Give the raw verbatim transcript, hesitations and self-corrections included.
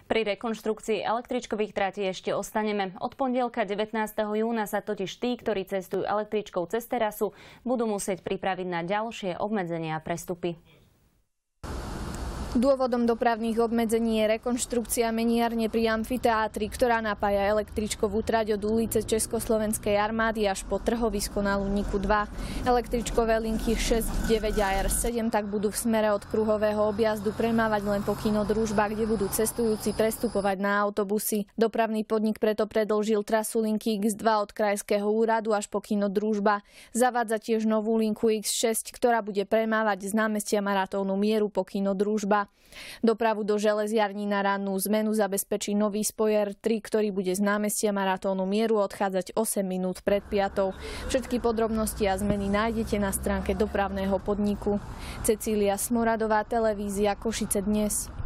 Pri rekonštrukcii električkových tratí ešte ostaneme. Od pondelka devätnásteho júna sa totiž tí, ktorí cestujú električkou cez terasu, budú musieť pripraviť na ďalšie obmedzenia a prestupy. Dôvodom dopravných obmedzení je rekonštrukcia meniarne pri amfiteátri, ktorá napája električkovú trať od ulice Československej armády až po trhovisko na Luníku dva. Električkové linky šesť, deväť a er sedem tak budú v smere od kruhového objazdu premávať len po Kino Družba, kde budú cestujúci prestupovať na autobusy. Dopravný podnik preto predĺžil trasu linky iks dva od Krajského úradu až po Kino Družba. Zavádza tiež novú linku iks šesť, ktorá bude premávať z námestia Maratónu Mieru po Kino Družba. Dopravu do železiarní na rannú zmenu zabezpečí nový spoj er tri, ktorý bude z námestia Maratónu Mieru odchádzať osem minút pred piatou. Všetky podrobnosti a zmeny nájdete na stránke dopravného podniku. Cecília Smoradová, televízia Košice dnes.